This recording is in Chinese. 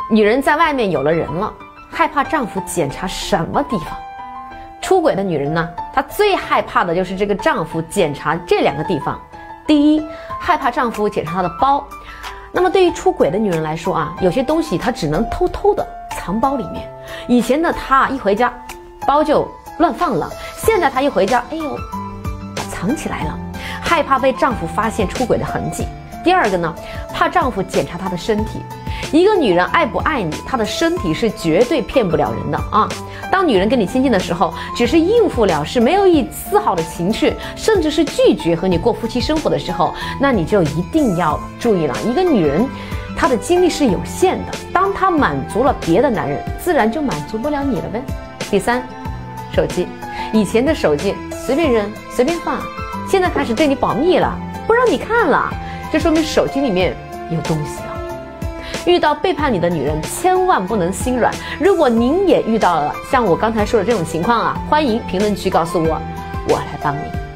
女人在外面有了人了，害怕丈夫检查什么地方？出轨的女人呢，她最害怕的就是这个丈夫检查这2个地方。第一，害怕丈夫检查她的包。那么对于出轨的女人来说啊，有些东西她只能偷偷的藏包里面。以前的她一回家，包就乱放了，现在她一回家，哎呦，藏起来了，害怕被丈夫发现出轨的痕迹。第二个呢，怕丈夫检查她的身体。一个女人爱不爱你，她的身体是绝对骗不了人的啊。当女人跟你亲近的时候，只是应付了事，没有一丝毫的情趣，甚至是拒绝和你过夫妻生活的时候，那你就一定要注意了。一个女人，她的精力是有限的，当她满足了别的男人，自然就满足不了你了呗。第三，手机。以前的手机随便扔随便放，现在开始对你保密了，不让你看了，这说明手机里面有东西了。遇到背叛你的女人，千万不能心软。如果您也遇到了像我刚才说的这种情况啊，欢迎评论区告诉我，我来帮你。